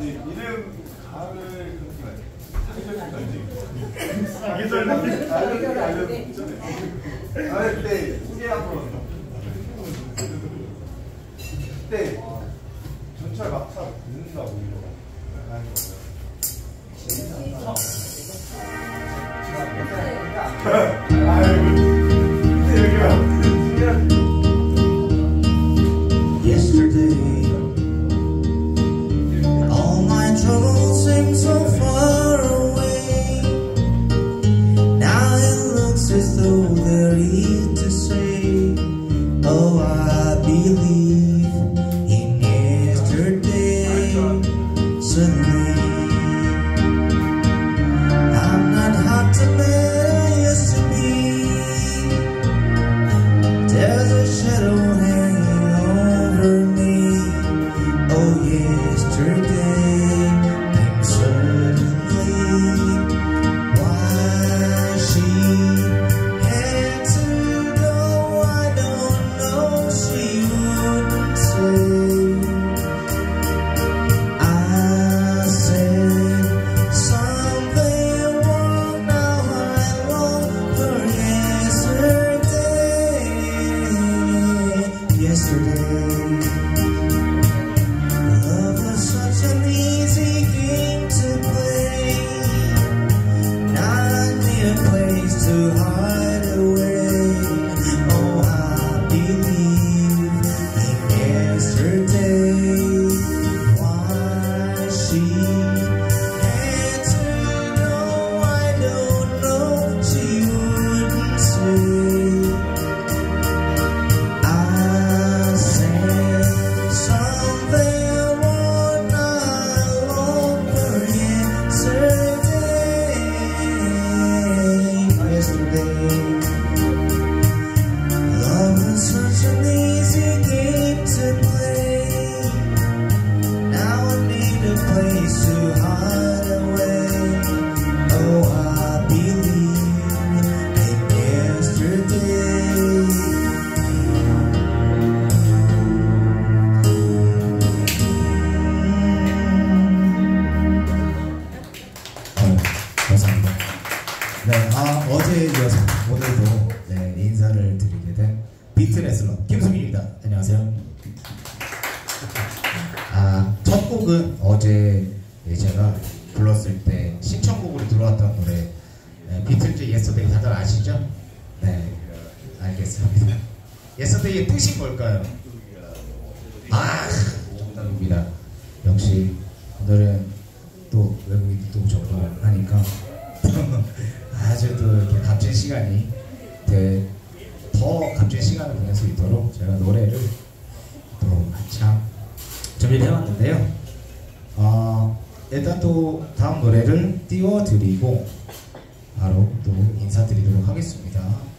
이름 가을 그때 소개 한번 그때 전철 막차 듣는다고 하는 거예요. Yesterday, all my troubles seem so far away. Now it looks as though they're easy to say. Oh, I believe in yesterday. Suddenly, I'm not hot to man I used to be. There's a shadow hanging over me. Oh, yesterday came suddenly. Why she had to go, I don't know. She wouldn't say. I said something wrong. Now I long for yesterday. Yesterday, love was such an easy game to play. Now I need a place to hide away. Oh, I believe in yesterday. Why she had to know, I don't know. She wouldn't say. I said something wrong. I long for yesterday. Yesterday, love was such an easy game to play. Now I need a place to hide away. Oh, I believe in yesterday. 감사합니다. 네, 어제에 이어서 오늘도 인사를 드리게 된 비트레슬러 김수민입니다. 안녕하세요. 첫 곡은 어제 제가 불렀을 때 신청곡으로 들어왔던 노래 비틀즈 예스터데이 다들 아시죠? 네, 알겠습니다. 예스터데이의 뜻이 뭘까요? 정답입니다. 역시 오늘은 또 외국인도 접근을 하니까 아주 또 이렇게 값진 시간이 더 값진 시간을 보낼 수 있도록 제가 노래를 또 한참 준비를 해왔는데요. 일단 또 다음 노래를 띄워드리고 바로 또 인사드리도록 하겠습니다.